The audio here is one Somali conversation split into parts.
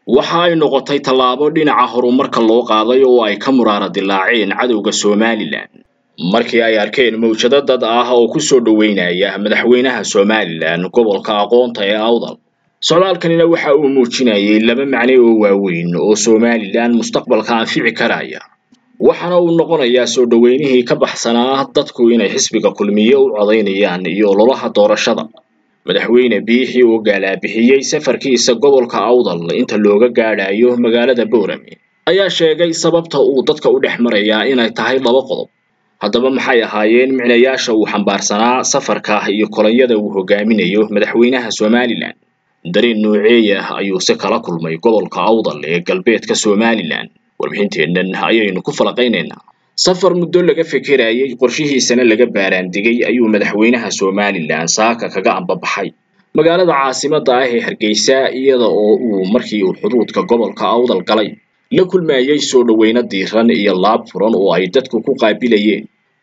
waxa ay noqotay tallaabo dhinaca horumarka loo qaaday oo ay ka muraara dilaaceen cadawga Somaliland markii ay arkeen mowjado dad ah oo ku soo dhaweynaya madaxweynaha Somaliland gobolka aqoonta ee Awdal. Socdaalkanina waxa uu muujinayay laba macne oo waaweyn oo Somaliland mustaqbalka anfici karaya. waxana uu noqonayaa soo dhaweynihii ka baxsanaa dadku inay xisbiga kulmiye u codeynayaan iyo ololaha doorashada. madaxweyne Biixi oo galaabixiyay safarkiisa gobolka Awdal inta looga gaadhayo magaalada Boorame ayaa sheegay sababta uu dadka u dhexmaraya inay tahay laba qodob. haddaba maxay ahaayeen micnayaasha uu xambaarsanaa safarka iyo kolonyada uu hogaaminayo madaxweynaha Somaliland? dareen nooceeya ayuu si kala kulmay gobolka Awdal ee galbeedka Somaliland? warbixinteennan ayaynu ku falaqaynaynaa. safar muddo laga fikirayay qorshihiisana laga baaraandigay ayuu madaxweynaha Somaliland saaka kaga ambabaxay magaalada caasimadda ah ee Hargeysa iyada oo uu markii uu xuduudka gobolka Awdal galay la kulmayay soo dhaweyna diiran iyo laab furan oo ay dadku ku qaabilayeen.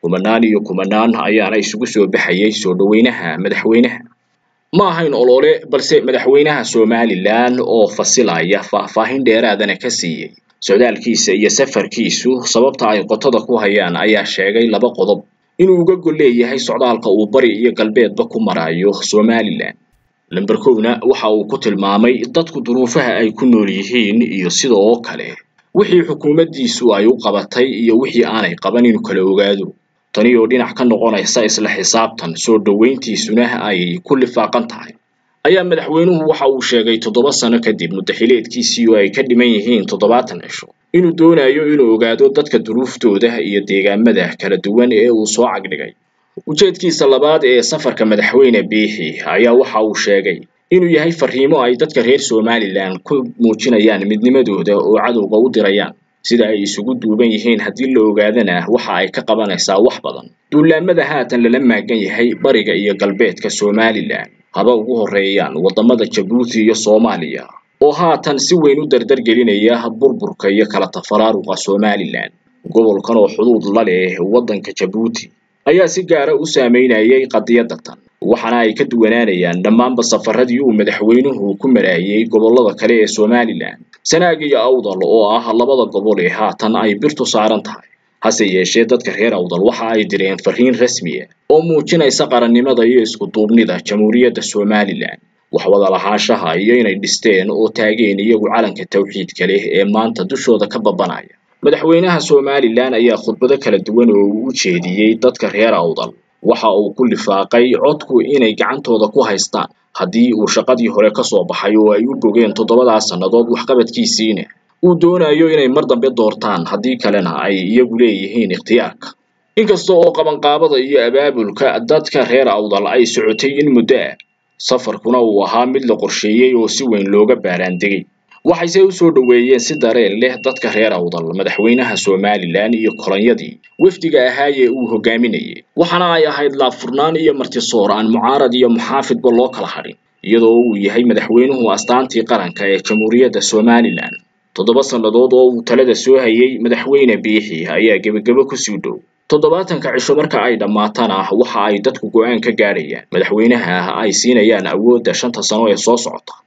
kumanaan ayaana isugu soo baxayay soo dhaweynaha madaxweynaha. ma ahayn olole balse madaxweynaha Somaliland oo fasilaya faahfaahin dheeraadana ka siiyay socdaalkiisa iyo safarkiisu sababta ay qotada ku hayaan ayaa sheegay laba qodob inuu uga gol leeyahay socdaalka uu bari iyo galbeedba ku marayo Somaliland. lambar kowna waxa uu ku tilmaamay dadku duruufaha ay ku nool yihiin iyo sidoo kale wixii xukuumaddiisu ay u qabatay iyo wixii aanay qaban inuu kala ogaado. tani oo dhinac ka noqonaysa isla xisaabtan soo dhaweyntiisuna ay ku lifaaqan tahay ayaa madaxweynuhu waxa uu sheegay 7 sano kadib muddaxileedkiisii oo ay ka dhiman yihiin 70 cisho inuu doonayo inuu ogaado dadka duruuftooda iyo deegaamada kala duwan ee uu soo cagdhigay. ujeedkiisa labaad ee safarka madaxweyne Biixi ayaa waxa uu sheegay inuu yahay fariimo ay dadka reer Somaliland ku muujinayaan midnimadooda oo cadawga u dirayaan sida ay isugu duuban yihiin haddii la ogaadana waxa ay ka qabanaysaa wax badan. duulaamada haatan lala maagan yahay bariga iyo galbeedka Somaliland haba ugu horeeyaan wadamada Djibouti iyo Soomaaliya oo haatan si weyn u dardar gelinaya burburka iyo kala tafaraaruqa Somaliland. gobolkan oo xuduud la leh wadanka Djibouti ayaa si gaar ah u saameynayay qadiyadda tan waxana ay ka duwanaanayaan dhammaan safaradii uu madaxweynuhu ku marayay gobolada kale ee Somaliland. Sanaag iyo Awdal oo ah labada gobol ee haatan ay birtu saaran tahay hase yeeshee dadka reer Awdal waxa ay direen fariin rasmi ah oo muujinaysa qarannimada iyo isku duubnida Jamhuuriyadda Somaliland. wax wada lahaanshaha iyo inay dhisteen oo taageen iyagu calanka tawxiidka leh ee maanta dushooda ka babanaya. madaxweynaha Somaliland ayaa khudbado kala duwan oo uu u jeediyay dadka reer Awdal waxa uu ku lifaaqay codku inay gacantooda ku haystaan haddii uu shaqadii hore ka soo baxay oo ay u bogeen 7 sanadood waxqabadkiisiina uu doonayo inay mar dambe doortaan haddii kalena ay iyagu leeyihiin ikhtiyaarka. inkasta oo qabanqaabada iyo abaabulka dadka reer Awdal ay socotay in muddo ah safarkuna uu ahaa mid la qorsheeyay oo si weyn looga baaraandigay waxayse u soo dhaweeyeen si dareen leh dadka reer Awdal madaxweynaha Somaliland iyo kolonyadii wafdiga ahaayee uu hogaaminayay. waxana ay ahayd la furnaan iyo martisoor aan mucaarad iyo muxaafidba loo kala hadhin iyadoo uu yahay madaxweynuhu astaantii qaranka ee Jamhuuriyadda Somaliland. 7 sanadood oo uu talada soo hayay madaxweyne Biixi ayaa gabagabo ku sii dhow 70 cisho marka ay dhamaatana waxa ay dadku go'aan ka gaarayaan madaxweynaha ay siinayaan awoodda 5 sano ee soo socota.